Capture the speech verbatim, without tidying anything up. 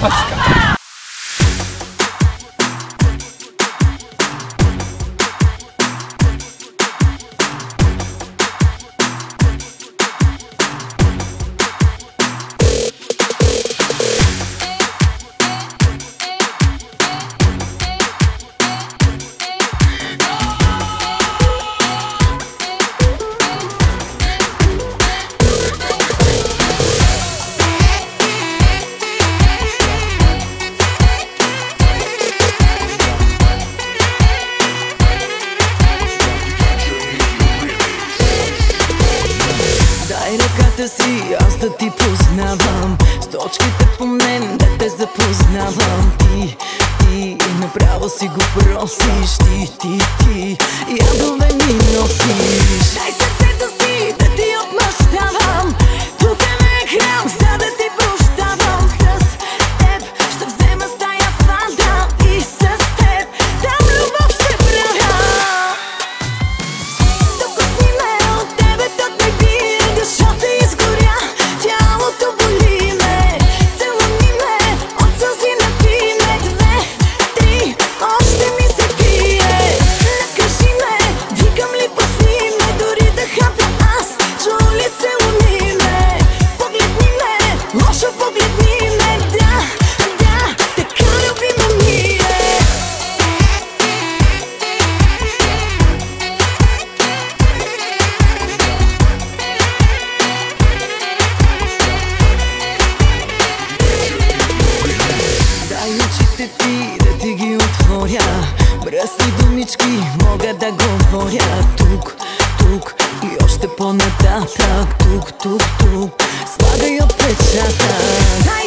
Ръката си, аз да ти познавам, с точките по мен да те запознавам. Ти, ти, направо си го просиш. Ти, ти, ти, ядове ми носиш. Дай сърцето си да ти отмъщавам. Тук е ме храм, за да ти прощавам. С теб ще взема стая фанта и с теб там любов ще правя. Докосни ме от тебе, тот ме бие, душата изгоря, тялото боли ме. Целуни ме, от сълзи напиме. Две, три, още ми се пие. Накажи ме, викам ли пусни ме, дори да хапя аз, чу ли целуни ме. Погледни ме, лошо погледни ме, да, да, така любима ми е. Дай очите ти да ти ги отворя, мръсни думички мога да говоря. Тук, тук и още по-нататък. Тук, тук, тук, слагай отпечатък.